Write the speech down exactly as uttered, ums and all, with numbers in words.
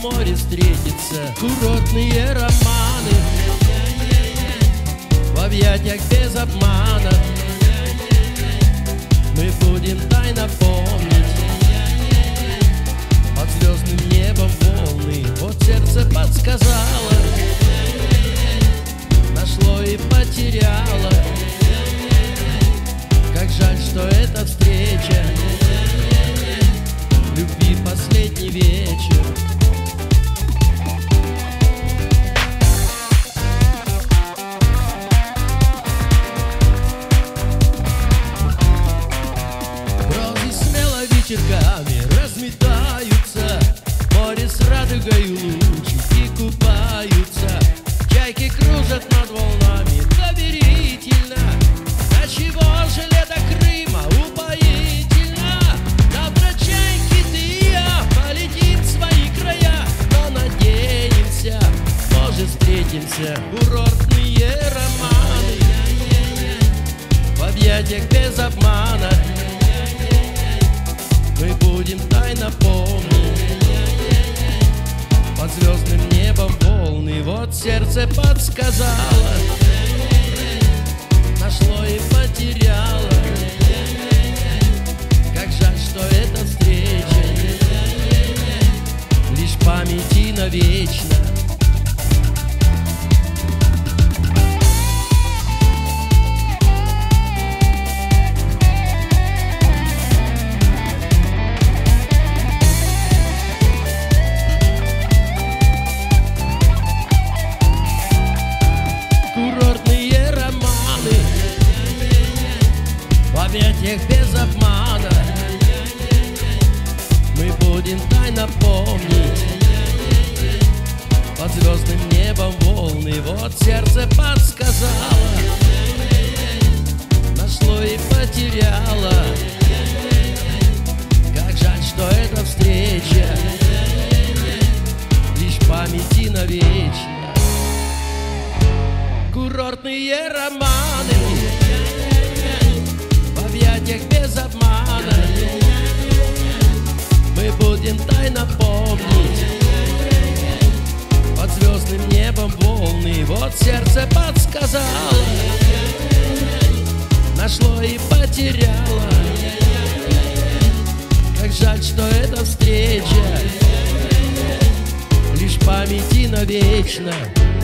море встретиться. Курортные романы в объятиях без обмана. Мы будем тайно помнить под звездным небом волны. Вот сердце подсказало, нашло и потеряло. Как жаль, что эта встреча, любви последний вечер. Розы смело вечерками разметаются, море с радугой лучи и купаются. Чайки кружат над волнами доверительно. А чего же лето Крыма упоительно? Завтра чайки ты и я полетим в свои края. Но надеемся, может встретимся. Курортные романы в объятиях без обмана. Мы будем тайно помнить под звездным небом волны. Вот сердце подсказало, нашло и потеряло. Как жаль, что эта встреча лишь в памяти навечно. Курортные романы в объятиях без обмана. Мы будем тайно помнить под звездным небом волны. Вот сердце подсказало, нашло и потеряло. Как жаль, что эта встреча лишь в памяти навечно. Курортные романы в объятиях без обмана. Мы будем тайно помнить под звездным небом волны. Вот сердце подсказало, нашло и потеряло. Как жаль, что эта встреча лишь в памяти навечно.